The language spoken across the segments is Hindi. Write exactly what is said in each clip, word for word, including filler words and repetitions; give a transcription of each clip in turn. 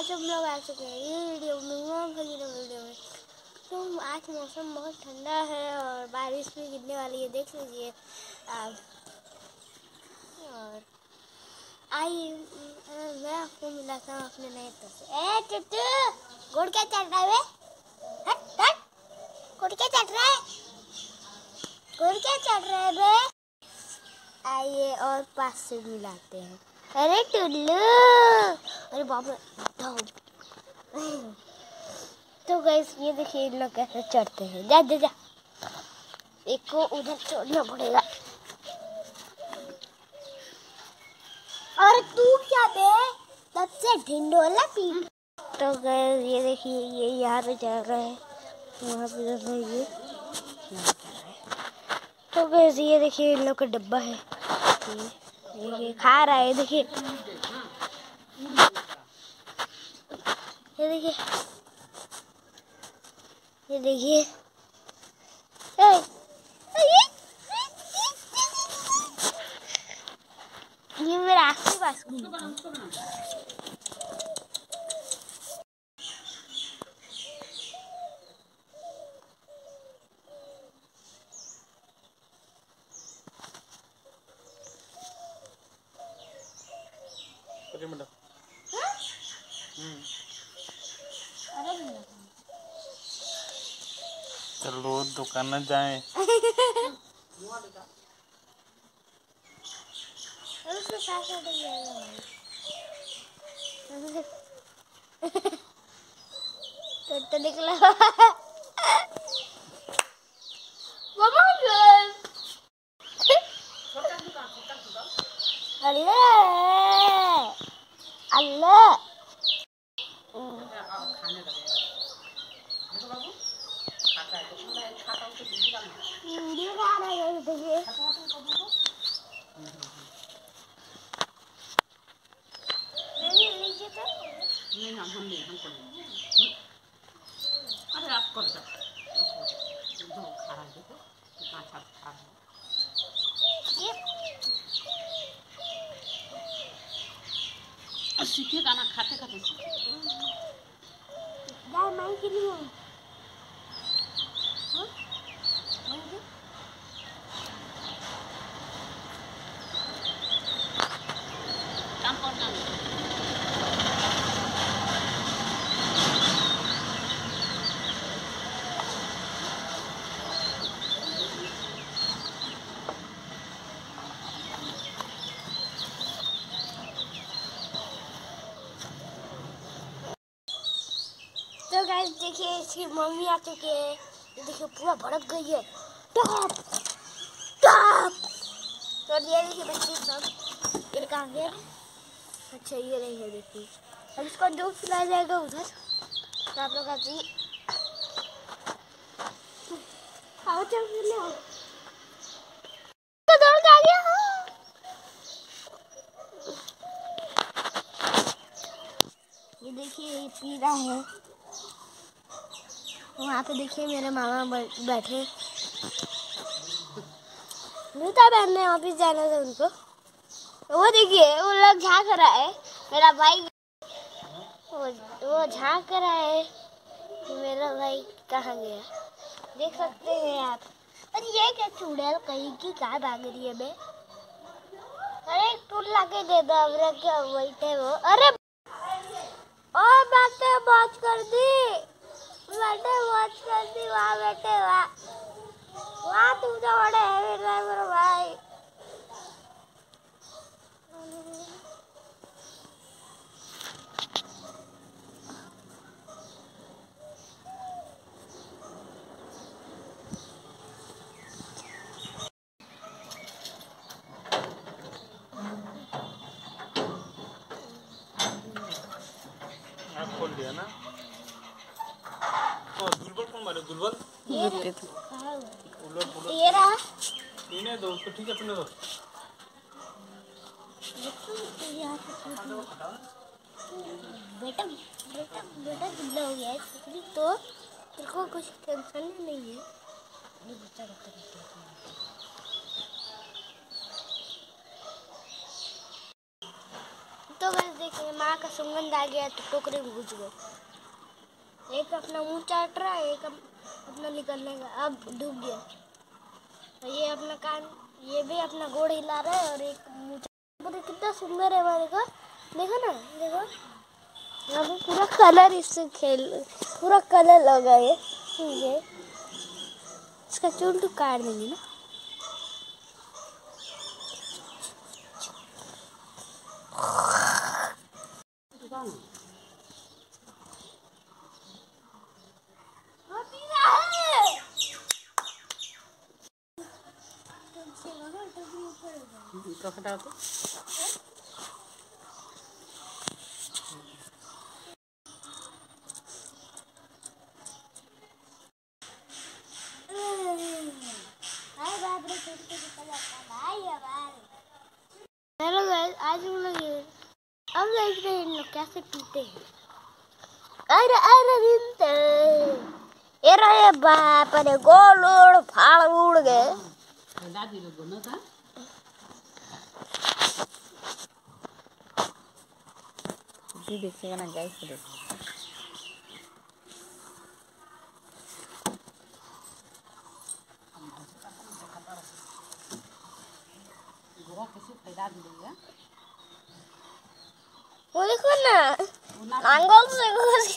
आज हम लोग आ चुके हैं ये वीडियो में वीडियो में तो आज मौसम बहुत ठंडा है और बारिश भी गिरने वाली है, देख लीजिए आप। और आइए मैं आपको मिलाता हूँ अपने नए दोस्त। ए टुट्टू गुड़ क्या चल रहा है? हट हट गुड़ क्या चल रहा है? गुड़ क्या चल रहा है बे? आइए और पास से मिलाते हैं। अरे टुल्लू, अरे बाप रे। तो गाइस ये देखिए इन लोग कैसे चढ़ते हैं। जा जा जा, एक को उधर छोड़ना पड़ेगा। और तू क्या बे, तब से ढिंडोला पी। तो गाइस ये देखिए ये यहाँ पे चल रहा है, वहाँ पे चल रहा है, ये यहाँ चल रहा है। तो गाइस ये देखिए इन लोग का डब्बा है, ये ये खा रहा है। देखिए ये देखिए ये देखिए ये मेरा आखिरी पास चलो दुकान में जाए। तो निकला अल्लाह अल्लाह वीडियो खा रहा है। देखिए लीजिए तो नहीं हम हम नहीं हम नहीं। अरे आप कर दो दो खा रहा देखो कितना अच्छा खा रहा है ये सीखेगा ना, खाते खाते सीखेगा। दाल माई के लिए हाँ काम करना नहीं। तो गाइस देखिए इसकी मम्मी आ चुकी है। ये देखिए पूरा भड़क गई है। टॉप टॉप तो ये देखिए बच्चे सब ये कहाँ गए? अच्छा ये नहीं है, देखिए अब इसको दूध पिलाया जाएगा उधर। तो आप लोग आज आओ चल ले आओ। तो दौड़ के आ गया। ये देखिए ये पी रहा है। वहाँ पे देखिए मेरे मामा बैठे जूता पहनने ऑफिस जाना था उनको। वो देखिए वो लोग झाँक रहा है, मेरा भाई वो वो झाँक रहा है कि मेरा भाई कहाँ गया, देख सकते हैं आप। और ये क्या चुड़ैल कहीं की कहाँ भाग रही है बे? अरे एक टूल ला के दे दो। अब क्या बैठे वो? अरे ओ बातें बात कर दी, बैठे वॉच कर दी। वहाँ बैठे वहाँ वहाँ तुम तो बड़े हैवी ड्राइवर भाई। आप खोल दिया ना? तो दुलबल कौन मारे? दुलबल ये उलट उलट ये रहा इन्हें दो तो ठीक है, अपने दो बेटा बेटा बेटा दुबला हो गया है तो तेरे को कुछ टेंशन नहीं है। ये बच्चा तो बस देखिए माँ का सुगंध आ गया तो टोकरे में घुस गए। एक अपना मुंह चाट रहा है, एक अपना निकलने का अब डूब गया। तो ये अपना कान, ये भी अपना गोड़ हिला रहा है और एक मुंह चाट। कितना सुंदर है हमारे को, देखो ना, देखो यहाँ पे पूरा कलर इससे खेल, पूरा कलर लगा है। ये इसका चूल तो काट देंगे ना। तो हटाओ तो हेलो गाइस, आज हम लोग अब देख रहे हैं इन लोग कैसे पीते हैं। अरे अरे रिंते अरे बाप रे, गोल उड़ फाड़ उड़ गए। दादी लोग बोलना था जी, देखिएगा ना गाइस, को देखो गोरा कैसे फैला दिया। वो देखो ना, आंगल से घुस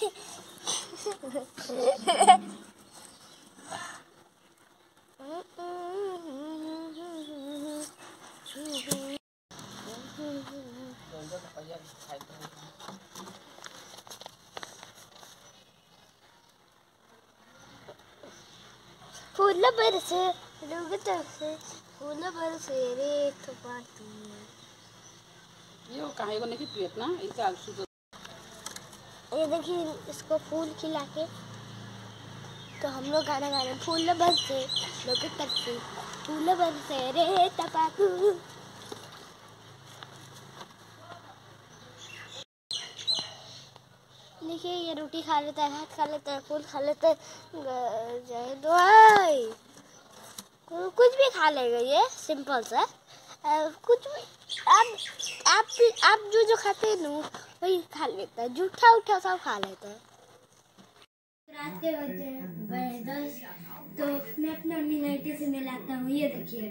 फूल बरसे रुगत से, फूल बरसे रे तो पाती ये कहीं को नहीं पियत ना, इनसे आलसू तो। ये देखिए इसको फूल खिला के तो हम लोग गाना गा रहे हैं। फूल बरसे लोग तक से, फूल बरसे रे तपाकू। देखिए ये रोटी खा लेता है, भात खा लेता है, फूल खा लेता है, जय दुआई कुछ भी खा लेगा ये, सिंपल सा कुछ भी। आप आप आप जो जो खाते हैं ना वही खा लेता है, जूठा उठा सब खा लेता है। रात के बजे दस तो मैं अपना नाइटी से मिलाता हूँ। ये देखिए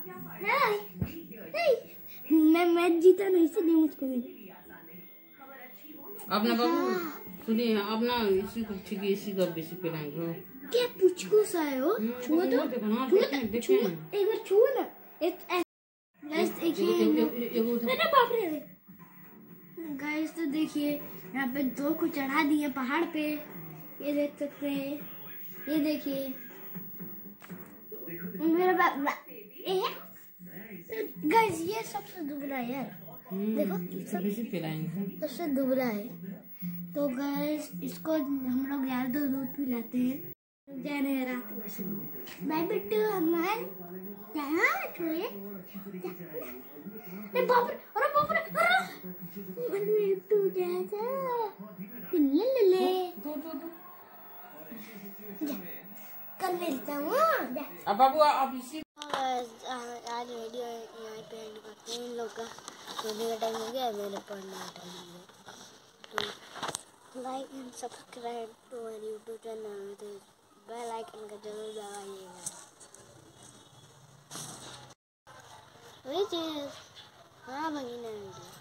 मैं मैच जीता नहीं, इसलिए मुझको मिला। अब ना बाबू सुनिए, अब ना इसी को ठीक है, इसी का बेसी पिलाएंगे। क्या पुचको सा है वो, छुओ तो, छुओ एक बार छुओ ना। एक गाइस देखिए, अरे बाप रे गाइस, तो देखिए यहाँ पे दो को चढ़ा दिए पहाड़ पे, ये देख सकते हैं। ये देखिए मेरा बाप गाइस, ये सबसे दुबला है यार, देखो बेसी पिलाएंगे, सबसे दुबला है। तो गाइस इसको हम लोग ज्यादा दूध पिलाते हैं। जा रहे हैं रात में, बाय बिट्टू हमारे यहाँ छोड़िए। अरे बाप रे, अरे बाप रे, अरे बिट्टू जैसा ले ले ले कल मिलता हूँ। अब बाबू आप इसी आज वीडियो यहाँ पे एंड करते हैं। इन लोग का सोने का टाइम हो गया, मेरे पढ़ने का टाइम हो गया। तो like and subscribe to our YouTube channel, तो बेल आइकन का जरूर दबाइएगा। वही चीज़ हाँ भगीना।